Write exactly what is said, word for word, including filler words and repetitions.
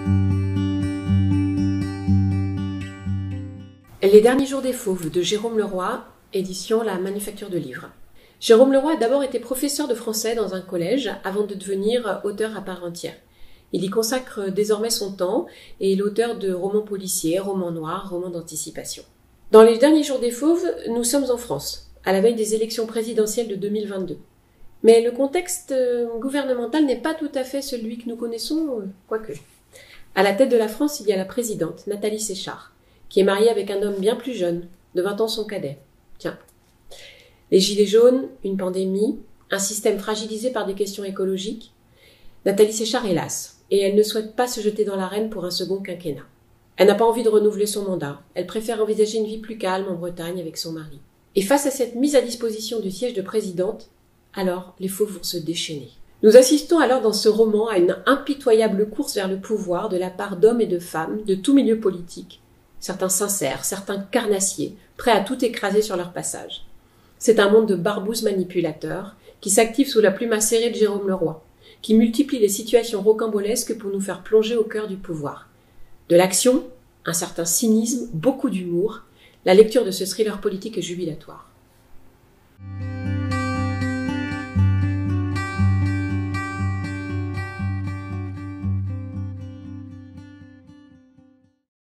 Les derniers jours des fauves de Jérôme Leroy, édition La Manufacture de Livres. Jérôme Leroy a d'abord été professeur de français dans un collège avant de devenir auteur à part entière. Il y consacre désormais son temps et est l'auteur de romans policiers, romans noirs, romans d'anticipation. Dans les derniers jours des fauves, nous sommes en France, à la veille des élections présidentielles de deux mille vingt-deux. Mais le contexte gouvernemental n'est pas tout à fait celui que nous connaissons, quoique. À la tête de la France, il y a la présidente, Nathalie Séchard, qui est mariée avec un homme bien plus jeune, de vingt ans son cadet. Tiens. Les gilets jaunes, une pandémie, un système fragilisé par des questions écologiques. Nathalie Séchard est lasse, et elle ne souhaite pas se jeter dans l'arène pour un second quinquennat. Elle n'a pas envie de renouveler son mandat, elle préfère envisager une vie plus calme en Bretagne avec son mari. Et face à cette mise à disposition du siège de présidente, alors les fauves vont se déchaîner. Nous assistons alors dans ce roman à une impitoyable course vers le pouvoir de la part d'hommes et de femmes de tout milieu politique, certains sincères, certains carnassiers, prêts à tout écraser sur leur passage. C'est un monde de barbouzes manipulateurs qui s'active sous la plume acérée de Jérôme Leroy, qui multiplie les situations rocambolesques pour nous faire plonger au cœur du pouvoir. De l'action, un certain cynisme, beaucoup d'humour, la lecture de ce thriller politique est jubilatoire.